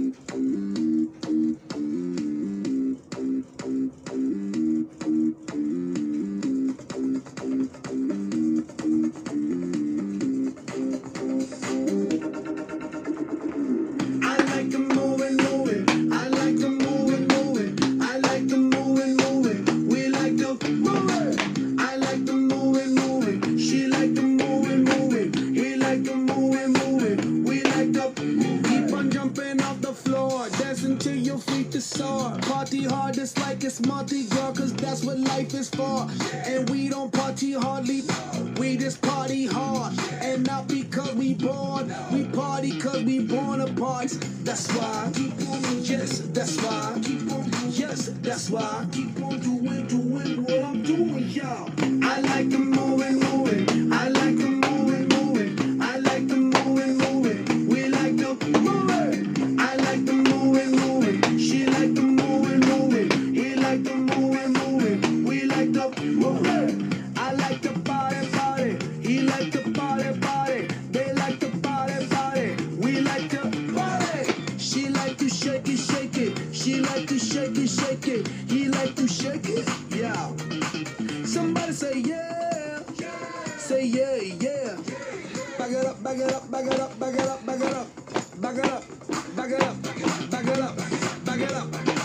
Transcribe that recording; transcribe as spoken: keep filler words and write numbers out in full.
Till your feet to soar. Party hard just like it's Mardi Gras, cause that's what life is for. And we don't party hardly, we just party hard. And not because we born, we party cause we born apart. That's why, yes, that's why, yes, that's why, keep on doing, doing what I'm doing, y'all. I like the moving, moving, I like the moving, moving, I like the moving, moving, we like the moving, I like the moving, moving, she like the moving, moving, he like the moving, moving, we like the moving. I like the body, body, he like the body, body, they like the body, body, we like the body. She like to shake it, shake it, she like to shake it, shake it, he like to shake it, yeah. Somebody say yeah, say yeah, yeah. Back it up, back it up, back it up, back it up, back it up, back it up, back it up, back it up, back it up.